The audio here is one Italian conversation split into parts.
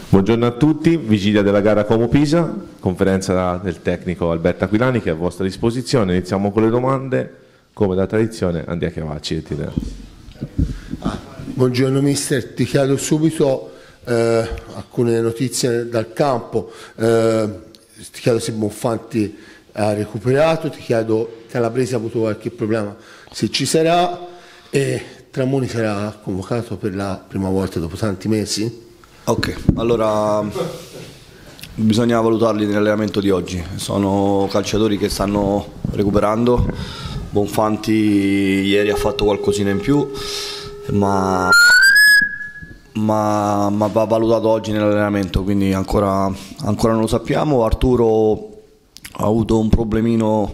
Buongiorno a tutti, vigilia della gara Como-Pisa, conferenza del tecnico Alberto Aquilani che è a vostra disposizione. Iniziamo con le domande, come da tradizione Andrea Chiavacci. Buongiorno mister, ti chiedo subito alcune notizie dal campo, ti chiedo se Bonfanti ha recuperato, ti chiedo Calabrese ha avuto qualche problema, se ci sarà, e Tramoni sarà convocato per la prima volta dopo tanti mesi? Ok, allora bisogna valutarli nell'allenamento di oggi. Sono calciatori che stanno recuperando. Bonfanti ieri ha fatto qualcosina in più, ma va valutato oggi nell'allenamento, quindi ancora non lo sappiamo. Arturo ha avuto un problemino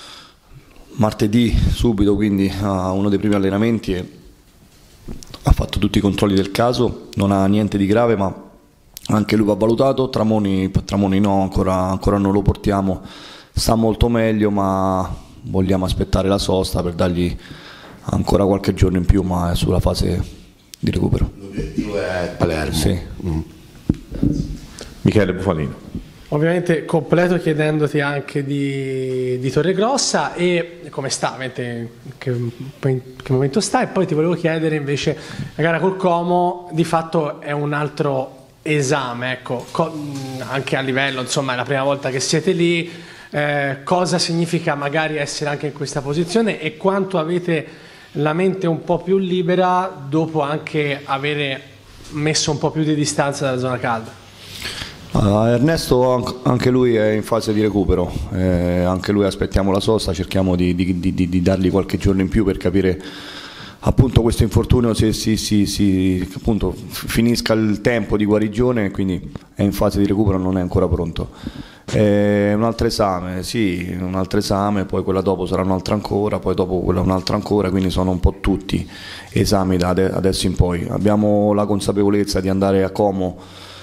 martedì subito, quindi a uno dei primi allenamenti, e ha fatto tutti i controlli del caso, non ha niente di grave, ma anche lui va valutato. Tramoni no, ancora non lo portiamo, sta molto meglio, ma vogliamo aspettare la sosta per dargli ancora qualche giorno in più, ma è sulla fase di recupero. L'obiettivo è Palermo. Sì. Michele Bufalino. Ovviamente completo chiedendoti anche di Torregrossa e come sta, che momento sta, e poi ti volevo chiedere invece la gara col Como di fatto è un altro esame, ecco, anche a livello, insomma è la prima volta che siete lì, cosa significa magari essere anche in questa posizione e quanto avete la mente un po' più libera dopo anche avere messo un po' più di distanza dalla zona calda? Ernesto anche lui è in fase di recupero, anche lui aspettiamo la sosta, cerchiamo di dargli qualche giorno in più per capire appunto questo infortunio se appunto finisca il tempo di guarigione, quindi è in fase di recupero, non è ancora pronto. Un altro esame, sì, un altro esame, poi quella dopo sarà un'altra ancora, poi dopo quella un'altra ancora, quindi sono un po' tutti esami da adesso in poi. Abbiamo la consapevolezza di andare a Como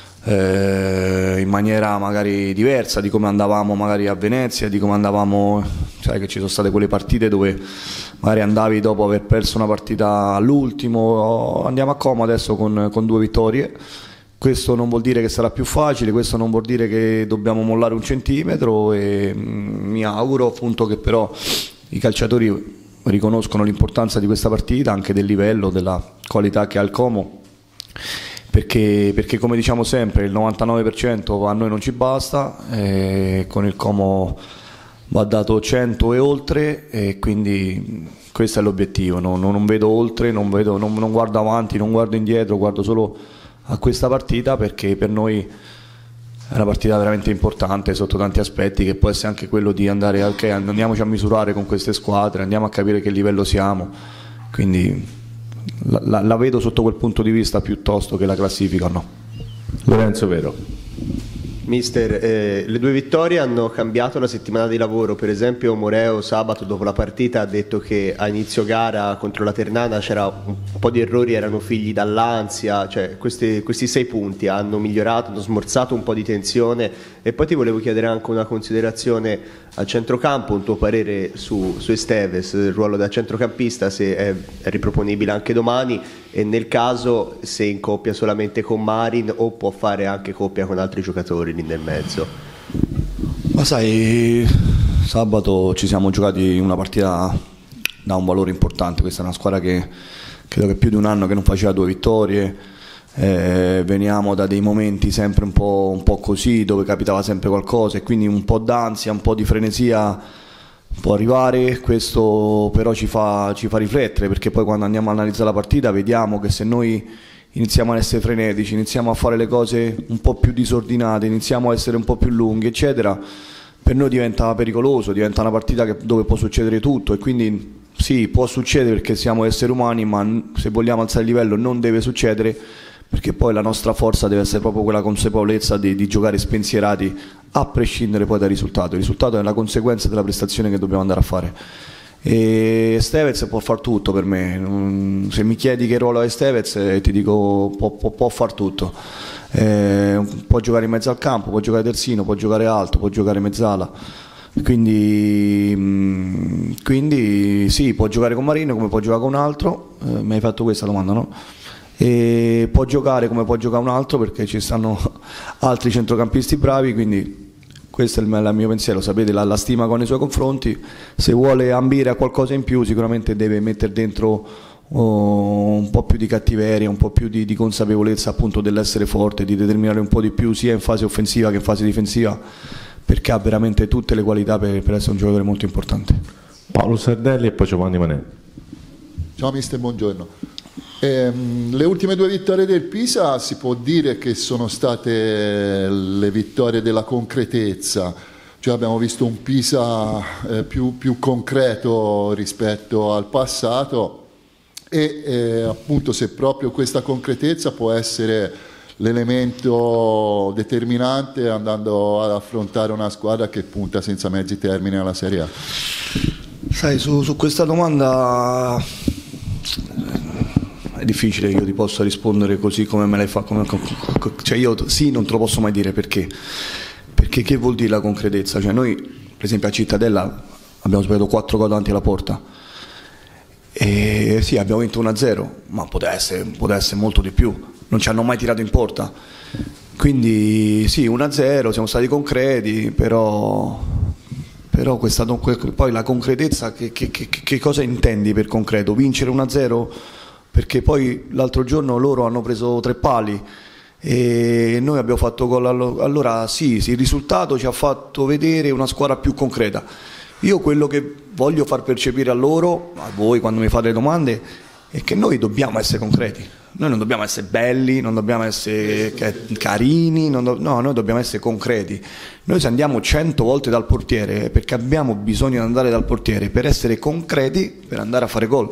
in maniera magari diversa di come andavamo magari a Venezia, di come andavamo, sai che ci sono state quelle partite dove magari andavi dopo aver perso una partita all'ultimo. Andiamo a Como adesso con 2 vittorie, questo non vuol dire che sarà più facile, questo non vuol dire che dobbiamo mollare un centimetro, e mi auguro appunto che però i calciatori riconoscono l'importanza di questa partita, anche del livello, della qualità che ha il Como, perché come diciamo sempre il 99% a noi non ci basta, con il Como va dato 100 e oltre, e quindi questo è l'obiettivo. Non vedo oltre, non guardo avanti, non guardo indietro, guardo solo a questa partita, perché per noi è una partita veramente importante sotto tanti aspetti, che può essere anche quello di andare, ok, andiamoci a misurare con queste squadre, andiamo a capire che livello siamo, quindi la vedo sotto quel punto di vista piuttosto che la classifica o no. Lorenzo Vero. Mister, le 2 vittorie hanno cambiato la settimana di lavoro. Per esempio Moreo sabato dopo la partita ha detto che a inizio gara contro la Ternana c'era un po' di errori, erano figli dall'ansia, cioè questi 6 punti hanno migliorato, hanno smorzato un po' di tensione. E poi ti volevo chiedere anche una considerazione al centrocampo, un tuo parere su Esteves, il ruolo da centrocampista, se è riproponibile anche domani, e nel caso se in coppia solamente con Marin o può fare anche coppia con altri giocatori lì nel mezzo. Ma sai, sabato ci siamo giocati una partita da un valore importante. Questa è una squadra che credo che più di un anno che non faceva 2 vittorie, veniamo da dei momenti sempre un po' così, dove capitava sempre qualcosa, e quindi un po' d'ansia, un po' di frenesia può arrivare. Questo però ci fa riflettere, perché poi quando andiamo a analizzare la partita vediamo che se noi iniziamo ad essere frenetici, iniziamo a fare le cose un po' più disordinate, iniziamo a essere un po' più lunghi eccetera, per noi diventa pericoloso, diventa una partita dove può succedere tutto. E quindi sì, può succedere perché siamo esseri umani, ma se vogliamo alzare il livello non deve succedere, perché poi la nostra forza deve essere proprio quella consapevolezza di giocare spensierati a prescindere poi dal risultato. Il risultato è la conseguenza della prestazione che dobbiamo andare a fare, e Stevez può far tutto per me. Se mi chiedi che ruolo ha Stevez, ti dico può far tutto, può giocare in mezzo al campo, può giocare terzino, può giocare alto, può giocare mezzala, quindi sì, può giocare con Marino come può giocare con un altro. Mi hai fatto questa domanda, no? e può giocare come può giocare un altro, perché ci stanno altri centrocampisti bravi, quindi questo è il mio pensiero. Sapete la stima con i suoi confronti. Se vuole ambire a qualcosa in più sicuramente deve mettere dentro un po' più di cattiveria, un po' più di consapevolezza appunto dell'essere forte, di determinare un po' di più sia in fase offensiva che in fase difensiva, perché ha veramente tutte le qualità per essere un giocatore molto importante. Paolo Sardelli e poi Giovanni Manetti. Ciao mister, buongiorno. Le ultime 2 vittorie del Pisa si può dire che sono state le vittorie della concretezza, cioè abbiamo visto un Pisa più concreto rispetto al passato e appunto se proprio questa concretezza può essere l'elemento determinante andando ad affrontare una squadra che punta senza mezzi termini alla Serie A. Sai, su questa domanda è difficile che io ti possa rispondere così come me l'hai fatto, cioè io sì, non te lo posso mai dire, perché che vuol dire la concretezza? Cioè noi per esempio a Cittadella abbiamo sbagliato 4 gol davanti alla porta e sì, abbiamo vinto 1-0, ma poteva essere molto di più, non ci hanno mai tirato in porta, quindi sì, 1-0, siamo stati concreti, però poi la concretezza, che cosa intendi per concreto? Vincere 1-0? Perché poi l'altro giorno loro hanno preso 3 pali e noi abbiamo fatto gol, allora sì, il risultato ci ha fatto vedere una squadra più concreta. Io quello che voglio far percepire a loro, a voi quando mi fate le domande, è che noi dobbiamo essere concreti. Noi non dobbiamo essere belli, non dobbiamo essere carini, no, noi dobbiamo essere concreti. Noi se andiamo 100 volte dal portiere è perché abbiamo bisogno di andare dal portiere per essere concreti, per andare a fare gol.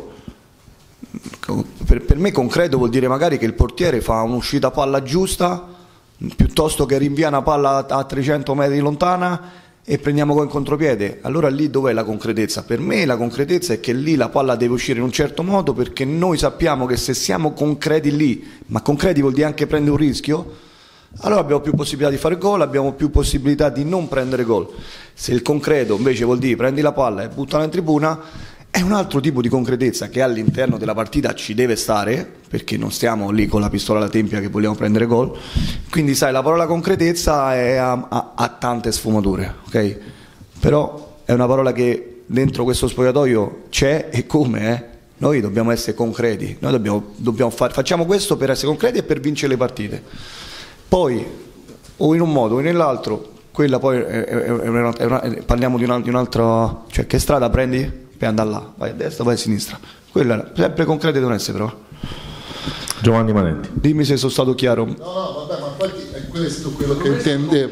Per me concreto vuol dire magari che il portiere fa un'uscita palla giusta piuttosto che rinvia una palla a 300 metri lontana e prendiamo gol in contropiede. Allora lì dov'è la concretezza? Per me la concretezza è che lì la palla deve uscire in un certo modo, perché noi sappiamo che se siamo concreti lì, ma concreti vuol dire anche prendere un rischio, allora abbiamo più possibilità di fare gol, abbiamo più possibilità di non prendere gol. Se il concreto invece vuol dire prendi la palla e buttala in tribuna, è un altro tipo di concretezza che all'interno della partita ci deve stare, perché non stiamo lì con la pistola alla tempia che vogliamo prendere gol. Quindi sai, la parola concretezza ha tante sfumature, ok? Però è una parola che dentro questo spogliatoio c'è, e come? Noi dobbiamo essere concreti, noi facciamo questo per essere concreti e per vincere le partite. Poi o in un modo o nell'altro, quella poi parliamo di un'altra, cioè che strada prendi? Per andare là, vai a destra, vai a sinistra, quella sempre concreta devono essere, però. Giovanni Manetti. Dimmi se sono stato chiaro. No, vabbè, ma infatti è questo quello che intendevo.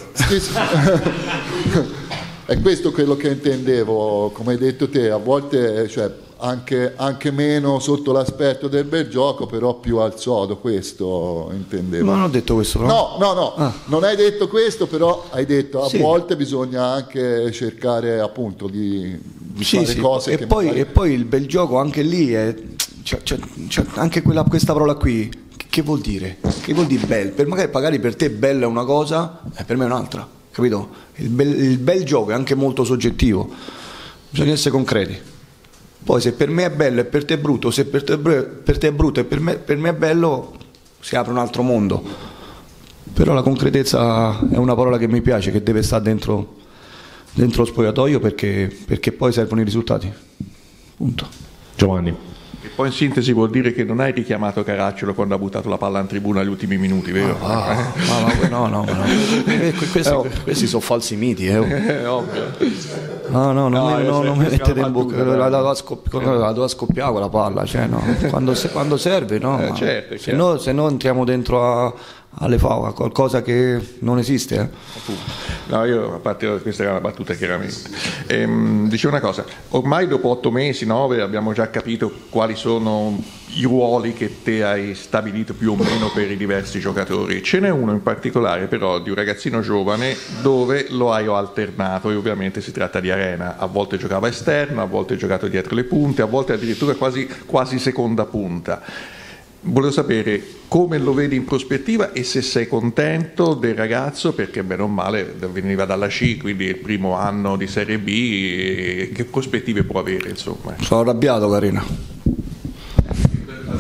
È questo quello che intendevo, come hai detto te, a volte cioè, anche meno sotto l'aspetto del bel gioco, però più al sodo, questo intendevo. Non ho detto questo, però. No, non hai detto questo, però hai detto a volte bisogna anche cercare appunto di fare cose che e poi il bel gioco anche lì è c'è anche questa parola qui, che vuol dire? Che vuol dire bello? Magari per te bello è una cosa e per me è un'altra, capito? Il bel gioco è anche molto soggettivo, bisogna essere concreti. Poi se per me è bello e per te è brutto, se per te è brutto e per me è bello, si apre un altro mondo. Però la concretezza è una parola che mi piace, che deve stare dentro lo spogliatoio, perché poi servono i risultati. Punto. Giovanni. E poi in sintesi vuol dire che non hai richiamato Caracciolo quando ha buttato la palla in tribuna agli ultimi minuti, vero? No. Questi sono falsi miti, Ovvio. No, non mi mettete in bocca, la doveva scoppiare quella palla, cioè no, quando serve, no. Certo, se no entriamo dentro alle fava, a qualcosa che non esiste. No, io a parte questa era una battuta chiaramente. Dicevo una cosa, ormai dopo 8 mesi, 9, abbiamo già capito quali sono i ruoli che te hai stabilito più o meno per i diversi giocatori. Ce n'è uno in particolare però di un ragazzino giovane dove lo hai alternato, e ovviamente si tratta di Arena. A volte giocava esterno, a volte ha giocato dietro le punte, a volte addirittura quasi seconda punta. Volevo sapere come lo vedi in prospettiva e se sei contento del ragazzo, perché bene o male veniva dalla C, quindi il primo anno di Serie B, che prospettive può avere, insomma? Sono arrabbiato, Carina,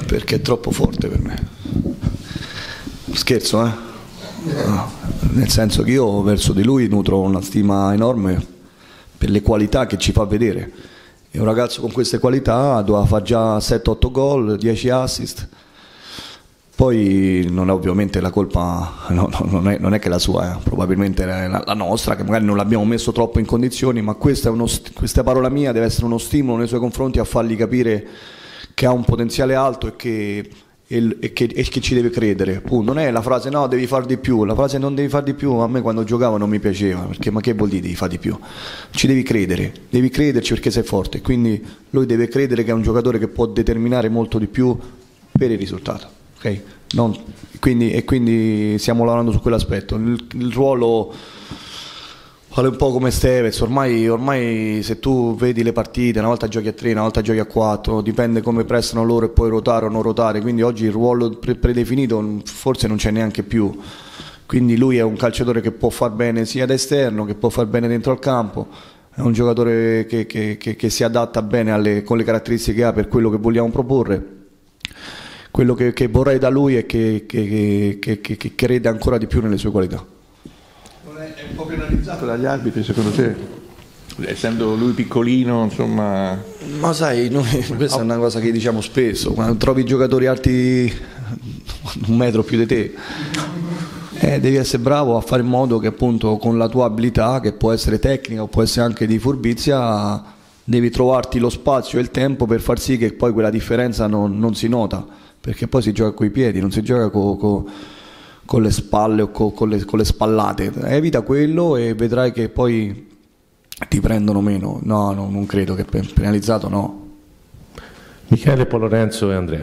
perché è troppo forte per me. Scherzo, no, nel senso che io verso di lui nutro una stima enorme per le qualità che ci fa vedere. È un ragazzo con queste qualità, doveva fare già 7-8 gol, 10 assist. Poi non è ovviamente la colpa, non è che la sua, probabilmente è la nostra, che magari non l'abbiamo messo troppo in condizioni, ma questa parola mia deve essere uno stimolo nei suoi confronti a fargli capire che ha un potenziale alto e che ci deve credere. Appunto, non è la frase no, devi far di più, la frase non devi far di più, a me quando giocavo non mi piaceva, perché ma che vuol dire devi fare di più? Ci devi credere, devi crederci perché sei forte, quindi lui deve credere che è un giocatore che può determinare molto di più per il risultato. Okay. Quindi stiamo lavorando su quell'aspetto. Il ruolo vale un po' come Stevez, ormai se tu vedi le partite, una volta giochi a 3, una volta giochi a 4, dipende come prestano loro e puoi ruotare o non ruotare, quindi oggi il ruolo predefinito forse non c'è neanche più, quindi lui è un calciatore che può far bene sia da esterno che può far bene dentro al campo, è un giocatore che si adatta bene con le caratteristiche che ha per quello che vogliamo proporre. Quello che vorrei da lui è che crede ancora di più nelle sue qualità. Non è un po' penalizzato dagli arbitri secondo te? Essendo lui piccolino, insomma... Ma sai, questa è una cosa che diciamo spesso, quando trovi giocatori alti 1 metro più di te, devi essere bravo a fare in modo che appunto con la tua abilità, che può essere tecnica o può essere anche di furbizia, devi trovarti lo spazio e il tempo per far sì che poi quella differenza non si nota. Perché poi si gioca coi piedi, non si gioca con le spalle o con le spallate. Evita quello e vedrai che poi ti prendono meno. No, non credo che penalizzato, no. Michele, Polo Lorenzo e Andrea.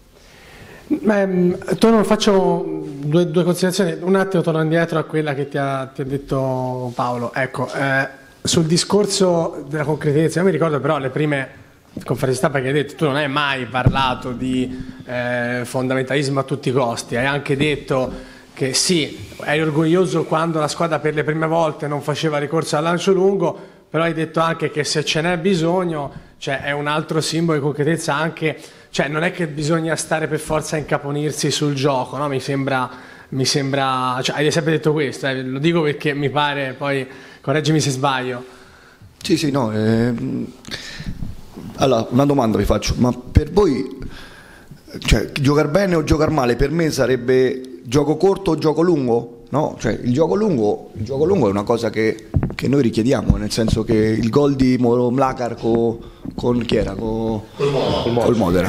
Faccio due considerazioni. Un attimo torno indietro a quella che ti ha detto Paolo. Ecco, sul discorso della concretezza, io mi ricordo però le prime conferenza stampa che hai detto, tu non hai mai parlato di fondamentalismo a tutti i costi, hai anche detto che sì, eri orgoglioso quando la squadra per le prime volte non faceva ricorso al lancio lungo, però hai detto anche che se ce n'è bisogno, cioè è un altro simbolo di concretezza anche, cioè non è che bisogna stare per forza a incaponirsi sul gioco, no? Mi sembra, cioè hai sempre detto questo, lo dico perché mi pare, poi correggimi se sbaglio. Sì, no, allora, una domanda vi faccio, ma per voi, cioè, giocare bene o giocare male per me sarebbe gioco corto o gioco lungo? No, cioè il gioco lungo è una cosa che noi richiediamo, nel senso che il gol di Mlakar con chi era? Col Modena.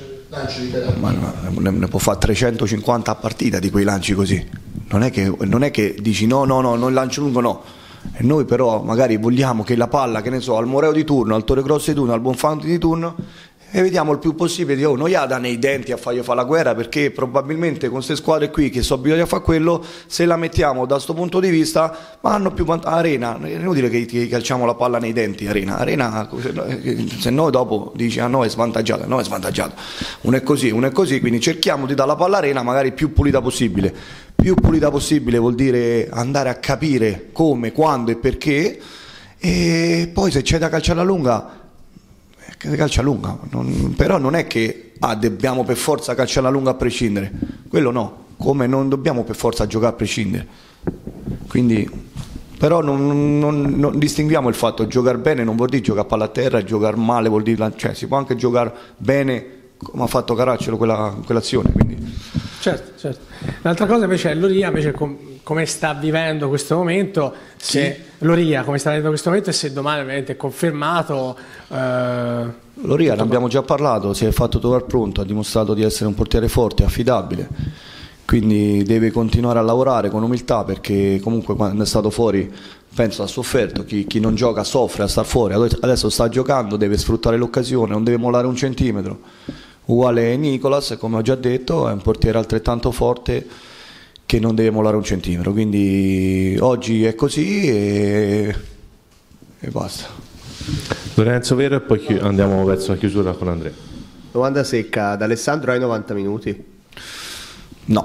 Ma ne può fare 350 a partita di quei lanci così. Non è che dici no, il lancio lungo no. E noi però magari vogliamo che la palla, che ne so, al Moreo di turno, al Torregrossa di turno, al Bonfanti di turno, e vediamo il più possibile di non gli ha da nei denti a fargli fare la guerra, perché probabilmente con queste squadre qui che sono abituate a fare quello, se la mettiamo da questo punto di vista, ma hanno più Arena, è inutile che calciamo la palla nei denti. Arena se no dopo dici no è svantaggiato, no è svantaggiato, uno è così, quindi cerchiamo di dare la palla Arena magari più pulita possibile. Più pulita possibile vuol dire andare a capire come, quando e perché, e poi se c'è da calciare la lunga, calcia lunga, però non è che dobbiamo per forza calciare la lunga a prescindere, quello no, come non dobbiamo per forza giocare a prescindere, quindi però non distinguiamo il fatto giocare bene non vuol dire giocare a palla a terra, giocare male vuol dire, cioè si può anche giocare bene come ha fatto Caracciolo quell'azione, quindi. Certo. L'altra cosa invece è Loria, come sta vivendo questo momento, Loria come sta vivendo questo momento e se domani ovviamente è confermato. Loria ne abbiamo già parlato, si è fatto trovare pronto, ha dimostrato di essere un portiere forte, affidabile, quindi deve continuare a lavorare con umiltà, perché comunque quando è stato fuori penso ha sofferto, chi non gioca soffre a star fuori, adesso sta giocando, deve sfruttare l'occasione, non deve mollare un centimetro. Uguale Nicolas, come ho già detto, è un portiere altrettanto forte che non deve mollare un centimetro, quindi oggi è così e basta. Lorenzo Vero e poi andiamo verso la chiusura con Andrea. Domanda secca, da Alessandro hai 90 minuti? No.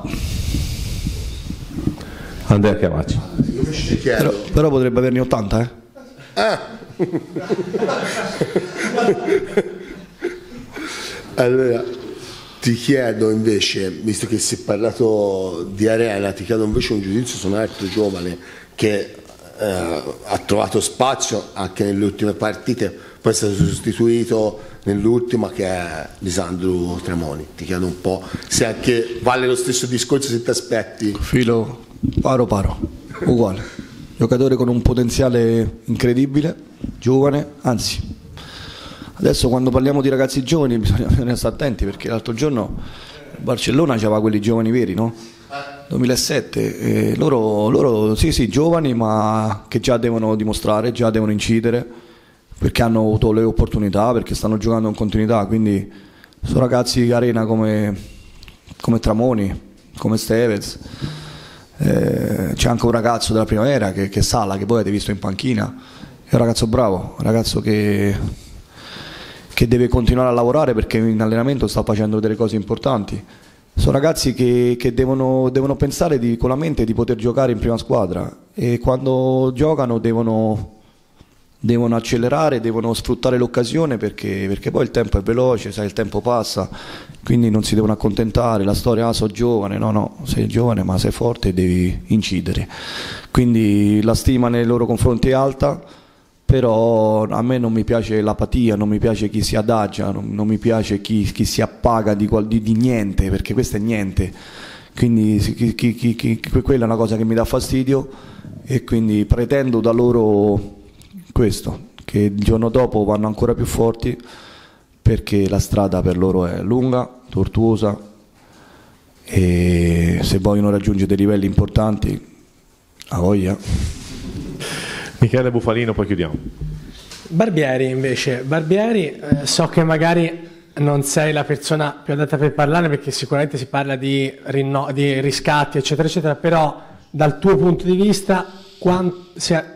Andrea Chiavacci. Però potrebbe averne 80, Allora, ti Ti chiedo invece, visto che si è parlato di Arena, ti chiedo invece un giudizio su un altro giovane che ha trovato spazio anche nelle ultime partite, poi è stato sostituito nell'ultima, che è Lisandro Tramoni. Ti chiedo un po' se anche vale lo stesso discorso, se ti aspetti. Filo paro, uguale. Giocatore con un potenziale incredibile, giovane, anzi. Adesso quando parliamo di ragazzi giovani bisogna stare attenti, perché l'altro giorno Barcellona c'aveva quelli giovani veri, no? 2007, loro sì, giovani, ma che già devono dimostrare, già devono incidere, perché hanno avuto le opportunità, perché stanno giocando in continuità, quindi sono ragazzi Arena come Tramoni, come Stevez. C'è anche un ragazzo della Primavera che è Sala, che voi avete visto in panchina, è un ragazzo bravo, un ragazzo che deve continuare a lavorare, perché in allenamento sta facendo delle cose importanti. Sono ragazzi che devono pensare con la mente di poter giocare in prima squadra, e quando giocano devono accelerare, devono sfruttare l'occasione, perché poi il tempo è veloce, sai, il tempo passa, quindi non si devono accontentare. La storia, sono giovane, no, sei giovane ma sei forte e devi incidere. Quindi la stima nei loro confronti è alta, però a me non mi piace l'apatia, non mi piace chi si adagia, non mi piace chi si appaga di niente, perché questo è niente. Quindi quella è una cosa che mi dà fastidio, e quindi pretendo da loro questo, che il giorno dopo vanno ancora più forti, perché la strada per loro è lunga, tortuosa, e se vogliono raggiungere dei livelli importanti, a voglia. Michele Bufalino, poi chiudiamo. Barbieri invece, so che magari non sei la persona più adatta per parlare, perché sicuramente si parla di riscatti eccetera eccetera, però dal tuo punto di vista quanto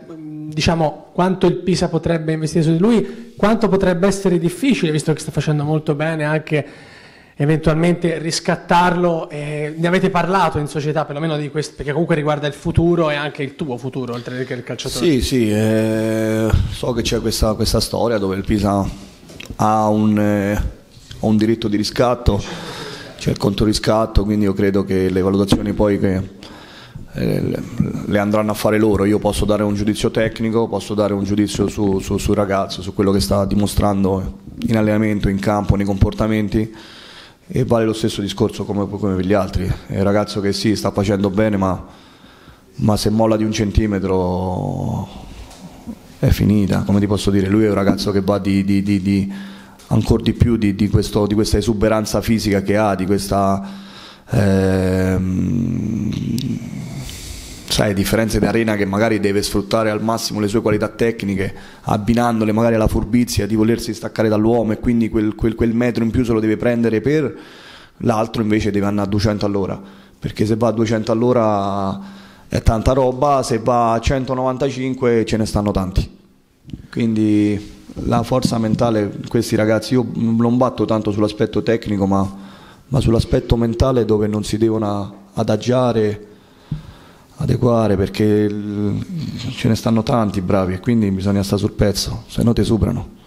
il Pisa potrebbe investire su di lui, quanto potrebbe essere difficile, visto che sta facendo molto bene, anche eventualmente riscattarlo. Ne avete parlato in società perlomeno di questo, perché comunque riguarda il futuro e anche il tuo futuro, oltre che il calciatore? Sì, so che c'è questa storia dove il Pisa ha un diritto di riscatto, c'è il conto riscatto, quindi io credo che le valutazioni poi le andranno a fare loro. Io posso dare un giudizio tecnico, posso dare un giudizio sul ragazzo, su quello che sta dimostrando in allenamento, in campo, nei comportamenti, e vale lo stesso discorso come per gli altri. È un ragazzo che sì, sta facendo bene, ma se molla di 1 centimetro è finita, come ti posso dire. Lui è un ragazzo che va ancora di più di questa esuberanza fisica che ha, di questa sai, differenze di Arena, che magari deve sfruttare al massimo le sue qualità tecniche, abbinandole magari alla furbizia di volersi staccare dall'uomo, e quindi quel metro in più se lo deve prendere. Per l'altro invece deve andare a 200 all'ora, perché se va a 200 all'ora è tanta roba, se va a 195 ce ne stanno tanti. Quindi la forza mentale, questi ragazzi, io non batto tanto sull'aspetto tecnico, ma sull'aspetto mentale, dove non si devono adagiare, adeguare, perché ce ne stanno tanti bravi, e quindi bisogna stare sul pezzo, se no ti superano.